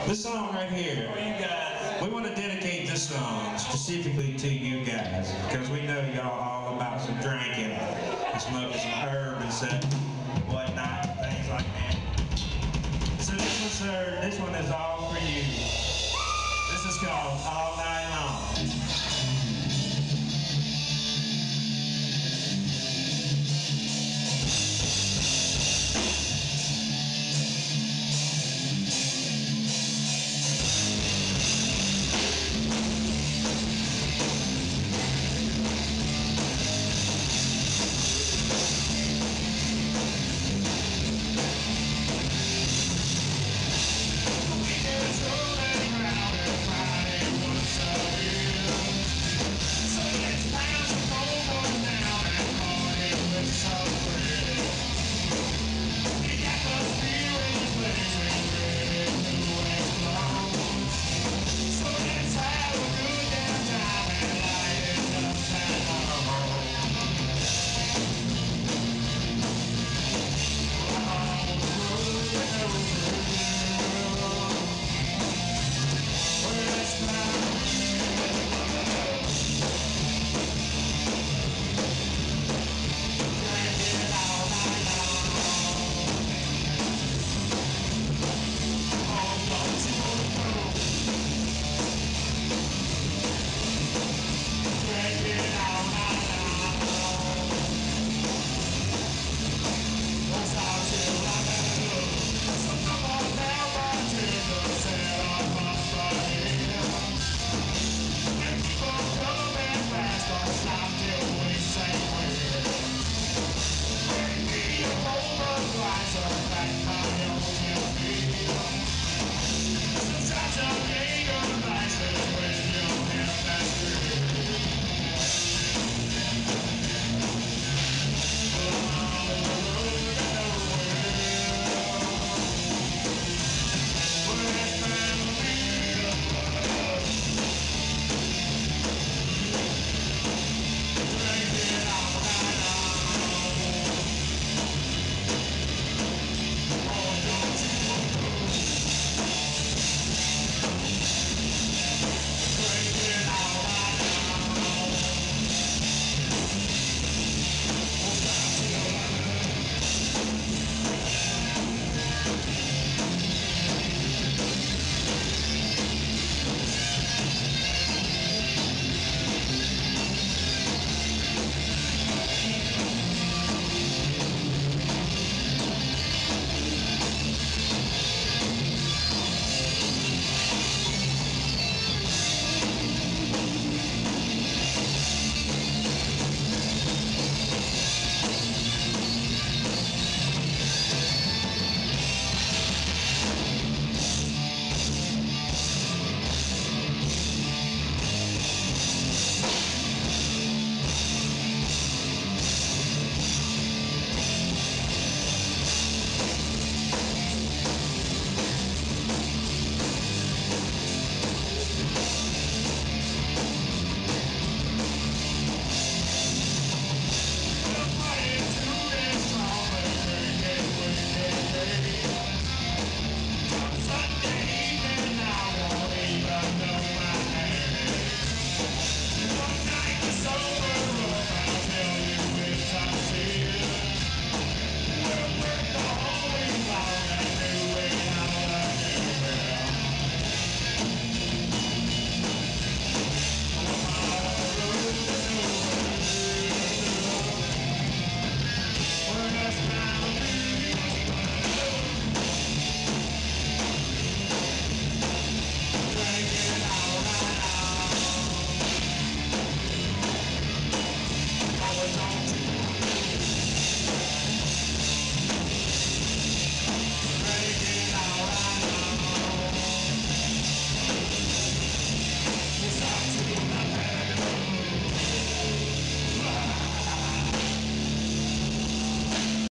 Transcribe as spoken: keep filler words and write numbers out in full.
This song right here, you guys, we want to dedicate this song specifically to you guys, because we know y'all all about some drinking and smoking some herb and stuff, whatnot, things like that. So this one, sir, this one is all for you. This is called All Night Long.